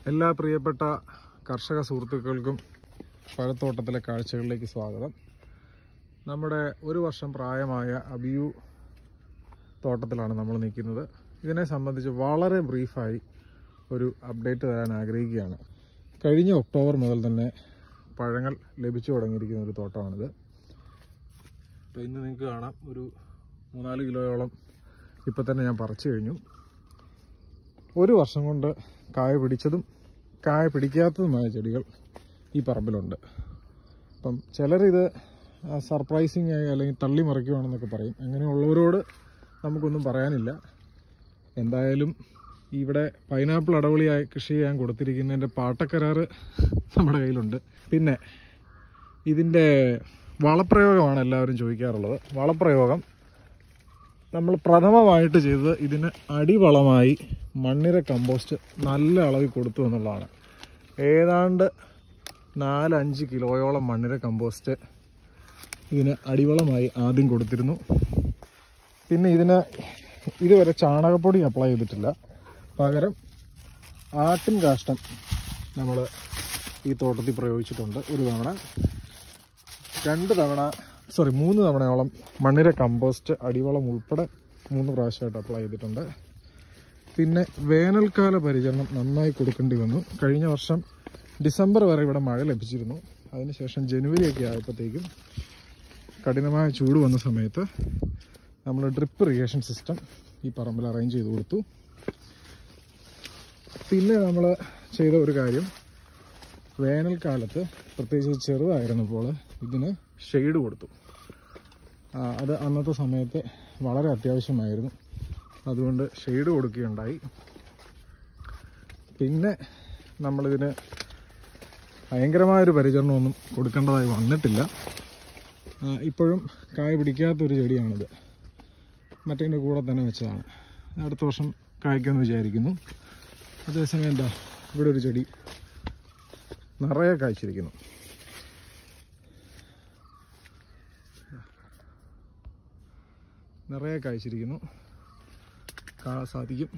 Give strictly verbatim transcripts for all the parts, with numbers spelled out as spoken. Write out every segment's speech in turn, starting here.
എല്ലാ പ്രിയപ്പെട്ട കർഷക സുഹൃത്തുക്കൾക്കും പഴത്തോട്ടത്തിലെ കാഴ്ചകളിലേക്ക് സ്വാഗതം. നമ്മുടെ ഒരു വർഷം പ്രായമായ അബിയു തോട്ടത്തിലാണ് നമ്മൾ നിൽക്കുന്നത്. ഇതിനെ സംബന്ധിച്ച് വളരെ ബ്രീഫായി ഒരു അപ്ഡേറ്റ് തരാൻ ആഗ്രഹിക്കുകയാണ്. കഴിഞ്ഞ ഒക്ടോബർ മുതൽ തന്നെ പഴങ്ങൾ ലഭിച്ചു തുടങ്ങിയിരിക്കുന്ന ഒരു തോട്ടമാണിത്. അപ്പോൾ ഇന്ന് നിങ്ങൾക്ക് കാണാം, ഒരു മൂന്നാല് കിലോയോളം ഇപ്പം തന്നെ ഞാൻ പറിച്ചു കഴിഞ്ഞു. ഒരു വർഷം കൊണ്ട് കായ പിടിച്ചതും കായ പിടിക്കാത്തതുമായ ചെടികൾ ഈ പറമ്പിലുണ്ട്. അപ്പം ചിലരിത് സർപ്രൈസിങ് ആയി അല്ലെങ്കിൽ തള്ളി മറിക്കുവാണെന്നൊക്കെ പറയും. അങ്ങനെയുള്ളവരോട് നമുക്കൊന്നും പറയാനില്ല. എന്തായാലും ഇവിടെ പൈനാപ്പിൾ അടവളിയായി കൃഷി ചെയ്യാൻ കൊടുത്തിരിക്കുന്നതിൻ്റെ പാട്ടക്കരാറ് നമ്മുടെ കയ്യിലുണ്ട്. പിന്നെ ഇതിൻ്റെ വളപ്രയോഗമാണ് എല്ലാവരും ചോദിക്കാറുള്ളത്. വളപ്രയോഗം നമ്മൾ പ്രഥമമായിട്ട് ചെയ്തത് ഇതിന് അടിവളമായി മണ്ണിര കമ്പോസ്റ്റ് നല്ല അളവിൽ കൊടുത്തു എന്നുള്ളതാണ്. ഏതാണ്ട് നാലഞ്ച് കിലോയോളം മണ്ണിര കമ്പോസ്റ്റ് ഇതിന് അടിവളമായി ആദ്യം കൊടുത്തിരുന്നു. പിന്നെ ഇതിന് ഇതുവരെ ചാണകപ്പൊടി അപ്ലൈ ചെയ്തിട്ടില്ല. പകരം ആട്ടിൻ കാഷ്ടം നമ്മൾ ഈ തോട്ടത്തിൽ പ്രയോഗിച്ചിട്ടുണ്ട്. ഒരു തവണ, രണ്ട് തവണ സോറി മൂന്ന് തവണയോളം മണ്ണിര കമ്പോസ്റ്റ് അടിവളം ഉൾപ്പെടെ മൂന്ന് പ്രാവശ്യമായിട്ട് അപ്ലൈ ചെയ്തിട്ടുണ്ട്. പിന്നെ വേനൽക്കാല പരിചരണം നന്നായി കൊടുക്കേണ്ടി വന്നു. കഴിഞ്ഞ വർഷം ഡിസംബർ വരെ ഇവിടെ മഴ ലഭിച്ചിരുന്നു. അതിനുശേഷം ജനുവരിയൊക്കെ ആയപ്പോഴത്തേക്കും കഠിനമായ ചൂട് വന്ന സമയത്ത് നമ്മൾ ഡ്രിപ്പ് ഇറിഗേഷൻ സിസ്റ്റം ഈ പറമ്പിൽ അറേഞ്ച് ചെയ്ത് കൊടുത്തു. പിന്നെ നമ്മൾ ചെയ്ത ഒരു കാര്യം, വേനൽക്കാലത്ത് പ്രത്യേകിച്ച് ചെറുതായിരുന്നപ്പോൾ ഇതിന് ഷെയ്ഡ് കൊടുത്തു. അത് അന്നത്തെ സമയത്ത് വളരെ അത്യാവശ്യമായിരുന്നു. അതുകൊണ്ട് ഷെയ്ഡ് കൊടുക്കുകയുണ്ടായി. പിന്നെ നമ്മളിതിന് ഭയങ്കരമായൊരു പരിചരണമൊന്നും കൊടുക്കേണ്ടതായി വന്നിട്ടില്ല. ഇപ്പോഴും കായ പിടിക്കാത്തൊരു ചെടിയാണിത്. മറ്റേതിൻ്റെ കൂടെ തന്നെ വെച്ചതാണ്. അടുത്ത വർഷം കായ്ക്കുമെന്ന് വിചാരിക്കുന്നു. അതേസമയം എന്താ ഇവിടെ ഒരു ചെടി നിറയെ കായ്ച്ചിരിക്കുന്നു. നിറയെ കായ്ച്ചിരിക്കുന്നു കാണാൻ സാധിക്കും.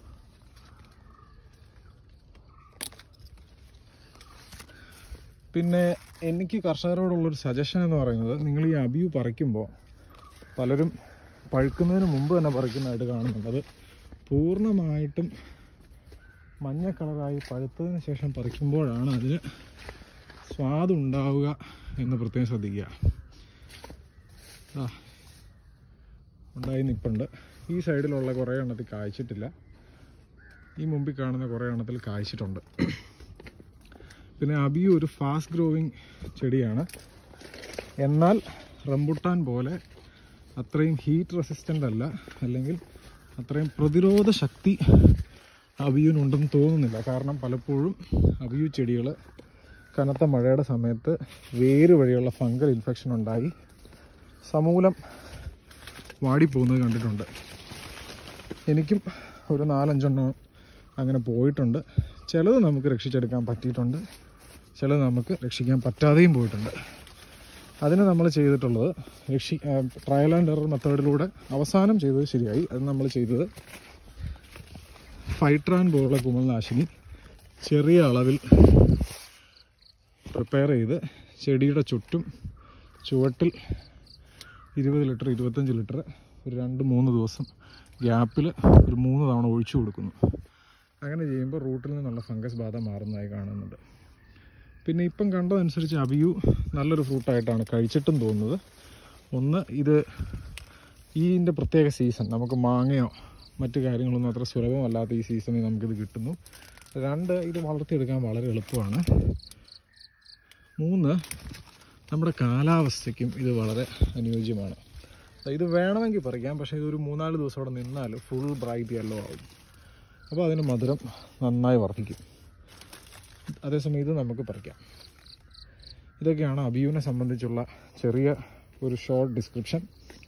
പിന്നെ എനിക്ക് കർഷകരോടുള്ളൊരു സജഷൻ എന്ന് പറയുന്നത്, നിങ്ങൾ ഈ അബിയു പറിക്കുമ്പോൾ പലരും പഴുക്കുന്നതിന് മുമ്പ് തന്നെ പറിക്കുന്നതായിട്ട് കാണുന്നുണ്ട്. അത് പൂർണ്ണമായിട്ടും മഞ്ഞ കളറായി പഴുത്തതിന് ശേഷം പറിക്കുമ്പോഴാണ് അതിന് സ്വാദുണ്ടാവുക എന്ന് പ്രത്യേകം ശ്രദ്ധിക്കുക. ആ ഉണ്ടായി നിൽപ്പുണ്ട്. ഈ സൈഡിലുള്ള കുറേ എണ്ണത്തിൽ കായ്ച്ചിട്ടില്ല. ഈ മുമ്പിൽ കാണുന്ന കുറേ എണ്ണത്തിൽ കായ്ച്ചിട്ടുണ്ട്. പിന്നെ അബിയു ഒരു ഫാസ്റ്റ് ഗ്രോവിങ് ചെടിയാണ്. എന്നാൽ റംബുട്ടാൻ പോലെ അത്രയും ഹീറ്റ് റെസിസ്റ്റൻ്റ് അല്ല, അല്ലെങ്കിൽ അത്രയും പ്രതിരോധ ശക്തി അബിയുനുണ്ടെന്ന് തോന്നുന്നില്ല. കാരണം പലപ്പോഴും അബിയു ചെടികൾ കനത്ത മഴയുടെ സമയത്ത് വേര് വഴിയുള്ള ഫംഗൽ ഇൻഫെക്ഷൻ ഉണ്ടായി സമൂലം വാടിപ്പോകുന്നത് കണ്ടിട്ടുണ്ട്. എനിക്കും ഒരു നാലഞ്ചെണ്ണം അങ്ങനെ പോയിട്ടുണ്ട്. ചിലത് നമുക്ക് രക്ഷിച്ചെടുക്കാൻ പറ്റിയിട്ടുണ്ട്, ചിലത് നമുക്ക് രക്ഷിക്കാൻ പറ്റാതെയും പോയിട്ടുണ്ട്. അതിന് നമ്മൾ ചെയ്തിട്ടുള്ളത് രക്ഷി ട്രയൽ ആൻഡ് എറർ മെത്തേഡിലൂടെ അവസാനം ചെയ്തത് ശരിയായി. അത് നമ്മൾ ചെയ്തത് ഫൈട്രാൻ പോലുള്ള കുമിൾനാശിനി ചെറിയ അളവിൽ പ്രിപ്പയർ ചെയ്ത് ചെടിയുടെ ചുറ്റും ചുവട്ടിൽ ഇരുപത് ലിറ്റർ ഇരുപത്തഞ്ച് ലിറ്റർ ഒരു രണ്ട് മൂന്ന് ദിവസം ഗ്യാപ്പിൽ ഒരു മൂന്ന് തവണ ഒഴിച്ചു കൊടുക്കുന്നു. അങ്ങനെ ചെയ്യുമ്പോൾ റൂട്ടിൽ നിന്നുള്ള ഫംഗസ് ബാധ മാറുന്നതായി കാണുന്നുണ്ട്. പിന്നെ ഇപ്പം കണ്ടതനുസരിച്ച് അബിയു നല്ലൊരു ഫ്രൂട്ടായിട്ടാണ് കഴിച്ചിട്ടും തോന്നുന്നത്. ഒന്ന്, ഇത് ഇതിൻ്റെ പ്രത്യേക സീസൺ, നമുക്ക് മാങ്ങയോ മറ്റു കാര്യങ്ങളൊന്നും അത്ര സുലഭമല്ലാത്ത ഈ സീസണിൽ നമുക്കിത് കിട്ടുന്നു. രണ്ട്, ഇത് വളർത്തിയെടുക്കാൻ വളരെ എളുപ്പമാണ്. മൂന്ന്, നമ്മുടെ കാലാവസ്ഥയ്ക്കും ഇത് വളരെ അനുയോജ്യമാണ്. ഇത് വേണമെങ്കിൽ പറിക്കാം, പക്ഷേ ഇതൊരു മൂന്നാല് ദിവസം അവിടെ നിന്നാൽ ഫുൾ ബ്രൈറ്റ് യെല്ലോ ആവും. അപ്പോൾ അതിന് മധുരം നന്നായി വർദ്ധിക്കും. അതേസമയം ഇത് നമുക്ക് പറിക്കാം. ഇതൊക്കെയാണ് അബിയുവിനെ സംബന്ധിച്ചുള്ള ചെറിയ ഒരു ഷോർട്ട് ഡിസ്ക്രിപ്ഷൻ.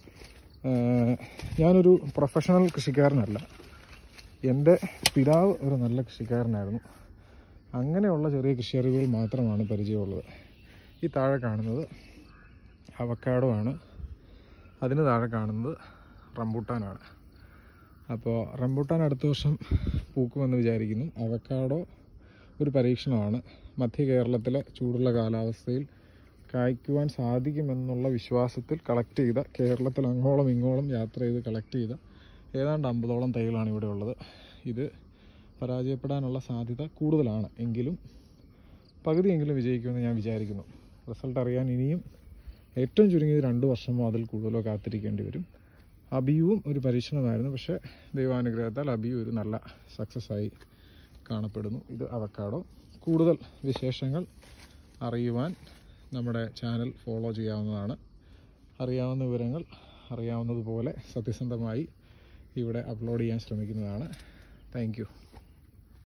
ഞാനൊരു പ്രൊഫഷണൽ കൃഷിക്കാരനല്ല. എൻ്റെ പിതാവ് ഒരു നല്ല കൃഷിക്കാരനായിരുന്നു. അങ്ങനെയുള്ള ചെറിയ കൃഷി അറിവുകൾ മാത്രമാണ് പരിചയമുള്ളത്. ഈ താഴെ കാണുന്നത് അവക്കാഡോ ആണ്. അതിന് താഴെ കാണുന്നത് റംബൂട്ടാനാണ്. അപ്പോൾ റംബൂട്ടാൻ അടുത്ത വർഷം പൂക്കുമെന്ന് വിചാരിക്കുന്നു. അവക്കാഡോ ഒരു പരീക്ഷണമാണ്. മധ്യ കേരളത്തിലെ ചൂടുള്ള കാലാവസ്ഥയിൽ കായ്ക്കുവാൻ സാധിക്കുമെന്നുള്ള വിശ്വാസത്തിൽ കളക്ട് ചെയ്ത, കേരളത്തിൽ അങ്ങോളം ഇങ്ങോളം യാത്ര ചെയ്ത് കളക്ട് ചെയ്ത ഏതാണ്ട് അമ്പതോളം തൈകളാണ് ഇവിടെ ഉള്ളത്. ഇത് പരാജയപ്പെടാനുള്ള സാധ്യത കൂടുതലാണ്, എങ്കിലും പകുതിയെങ്കിലും വിജയിക്കുമെന്ന് ഞാൻ വിചാരിക്കുന്നു. റിസൾട്ട് അറിയാൻ ഇനിയും ഏറ്റവും ചുരുങ്ങിയത് രണ്ട് വർഷമോ അതിൽ കൂടുതലോ കാത്തിരിക്കേണ്ടി വരും. അബിയുവും ഒരു പരീക്ഷണമായിരുന്നു, പക്ഷേ ദൈവാനുഗ്രഹത്താൽ അബിയു ഒരു നല്ല സക്സസ് ആയി കാണപ്പെടുന്നു. ഇത് അവക്കാഡോ. കൂടുതൽ വിശേഷങ്ങൾ അറിയുവാൻ നമ്മുടെ ചാനൽ ഫോളോ ചെയ്യാവുന്നതാണ്. അറിയാവുന്ന വിവരങ്ങൾ അറിയാവുന്നതുപോലെ സത്യസന്ധമായി ഇവിടെ അപ്ലോഡ് ചെയ്യാൻ ശ്രമിക്കുന്നതാണ്. Thank U.